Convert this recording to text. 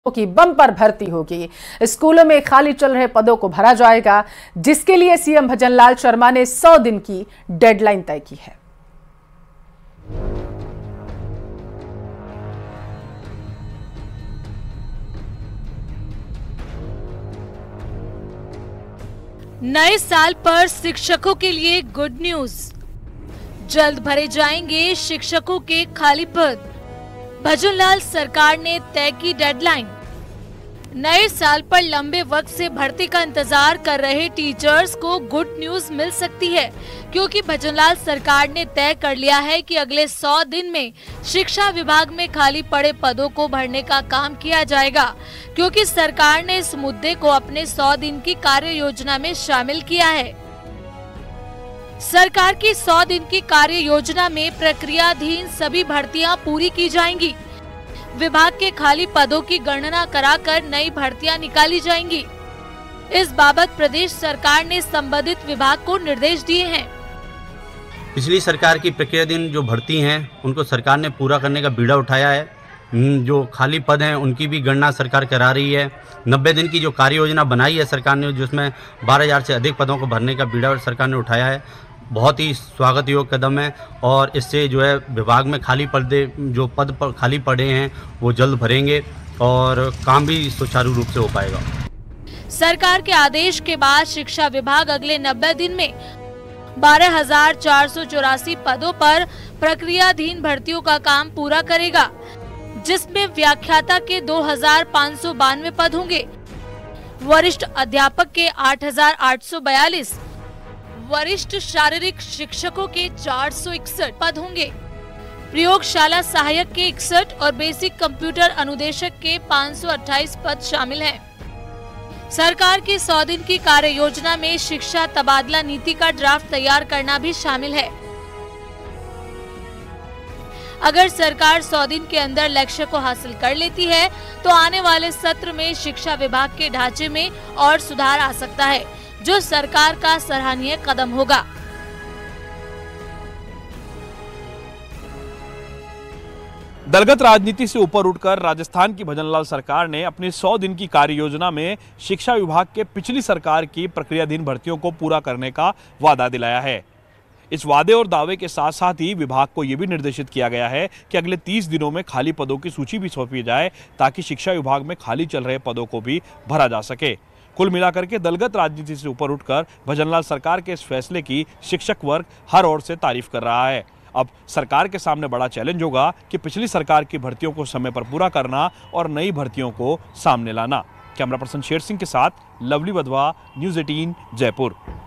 की बम्पर भर्ती होगी। स्कूलों में खाली चल रहे पदों को भरा जाएगा, जिसके लिए सीएम भजनलाल शर्मा ने 100 दिन की डेडलाइन तय की है। नए साल पर शिक्षकों के लिए गुड न्यूज, जल्द भरे जाएंगे शिक्षकों के खाली पद। भजनलाल सरकार ने तय की डेडलाइन। नए साल पर लंबे वक्त से भर्ती का इंतजार कर रहे टीचर्स को गुड न्यूज मिल सकती है, क्योंकि भजनलाल सरकार ने तय कर लिया है कि अगले 100 दिन में शिक्षा विभाग में खाली पड़े पदों को भरने का काम किया जाएगा, क्योंकि सरकार ने इस मुद्दे को अपने 100 दिन की कार्य योजना में शामिल किया है। सरकार की 100 दिन की कार्य योजना में प्रक्रियाधीन सभी भर्तियां पूरी की जाएंगी। विभाग के खाली पदों की गणना कराकर नई भर्तियां निकाली जाएंगी। इस बाबत प्रदेश सरकार ने संबंधित विभाग को निर्देश दिए हैं। पिछली सरकार की प्रक्रियाधीन जो भर्ती हैं उनको सरकार ने पूरा करने का बीड़ा उठाया है। जो खाली पद हैं उनकी भी गणना सरकार करा रही है। 90 दिन की जो कार्य योजना बनाई है सरकार ने, जिसमें 12,000 से अधिक पदों को भरने का बीड़ा सरकार ने उठाया है, बहुत ही स्वागत योग्य कदम है। और इससे जो है विभाग में खाली पद खाली पड़े हैं वो जल्द भरेंगे और काम भी सुचारू रूप से हो पाएगा। सरकार के आदेश के बाद शिक्षा विभाग अगले 90 दिन में 12,484 पदों पर प्रक्रियाधीन भर्तियों का काम पूरा करेगा, जिसमें व्याख्याता के 2,592 पद होंगे, वरिष्ठ अध्यापक के 8,842, वरिष्ठ शारीरिक शिक्षकों के 461 पद होंगे, प्रयोगशाला सहायक के 61 और बेसिक कंप्यूटर अनुदेशक के 528 पद शामिल हैं। सरकार की 100 दिन की कार्य योजना में शिक्षा तबादला नीति का ड्राफ्ट तैयार करना भी शामिल है। अगर सरकार 100 दिन के अंदर लक्ष्य को हासिल कर लेती है तो आने वाले सत्र में शिक्षा विभाग के ढांचे में और सुधार आ सकता है, जो सरकार का सराहनीय कदम होगा। दलगत राजनीति से ऊपर उठकर राजस्थान की भजनलाल सरकार ने अपनी 100 दिन की कार्य योजना में शिक्षा विभाग के पिछली सरकार की प्रक्रियाधीन भर्तियों को पूरा करने का वादा दिलाया है। इस वादे और दावे के साथ साथ ही विभाग को यह भी निर्देशित किया गया है कि अगले 30 दिनों में खाली पदों की सूची भी सौंपी जाए, ताकि शिक्षा विभाग में खाली चल रहे पदों को भी भरा जा सके। कुल मिलाकर के दलगत राजनीति से ऊपर उठकर भजनलाल सरकार के इस फैसले की शिक्षक वर्ग हर ओर से तारीफ कर रहा है। अब सरकार के सामने बड़ा चैलेंज होगा कि पिछली सरकार की भर्तियों को समय पर पूरा करना और नई भर्तियों को सामने लाना। कैमरा पर्सन शेर सिंह के साथ लवली वधवा, न्यूज़ 18 जयपुर।